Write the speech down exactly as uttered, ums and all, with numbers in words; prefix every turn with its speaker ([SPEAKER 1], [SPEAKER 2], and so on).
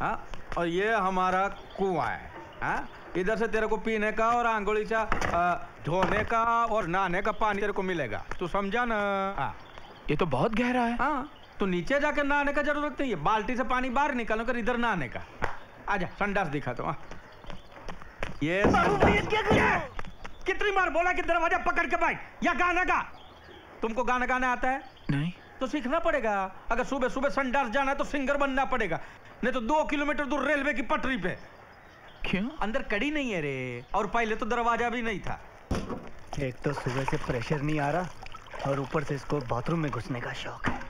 [SPEAKER 1] हाँ, और ये हमारा कुआं है। हाँ, इधर से तेरे को पीने का और आंगुली से धोने का और नहाने का पानी तेरे को मिलेगा। तू समझा ना? हाँ,
[SPEAKER 2] ये तो बहुत गहरा है।
[SPEAKER 1] हाँ, तो नीचे जाकर नहाने का जरूरत नहीं है, बाल्टी से पानी बाहर निकालो कर इधर नहाने का। आजा संडास दिखा तो। ये कितनी बार बोला कि दरवाजा पकड़ के बैठ या गाना गा। तुमको गाना गाना आता है?
[SPEAKER 2] नहीं।
[SPEAKER 1] तो सीखना पड़ेगा। अगर सुबह सुबह संडास जाना है तो सिंगर बनना पड़ेगा, नहीं तो दो किलोमीटर दूर रेलवे की पटरी पे।
[SPEAKER 2] क्यों?
[SPEAKER 1] अंदर कड़ी नहीं है रे, और पहले तो दरवाजा भी नहीं था।
[SPEAKER 3] एक तो सुबह से प्रेशर नहीं आ रहा और ऊपर से इसको बाथरूम में घुसने का शौक है।